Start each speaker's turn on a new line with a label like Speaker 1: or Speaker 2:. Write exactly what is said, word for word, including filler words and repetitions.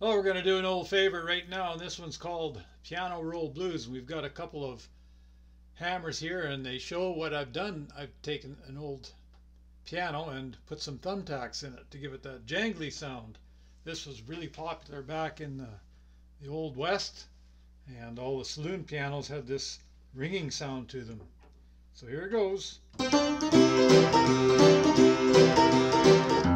Speaker 1: Oh, we're going to do an old favorite right now, and this one's called Piano Roll Blues. We've got a couple of hammers here, and they show what I've done. I've taken an old piano and put some thumbtacks in it to give it that jangly sound. This was really popular back in the, the Old West, and all the saloon pianos had this ringing sound to them. So here it goes.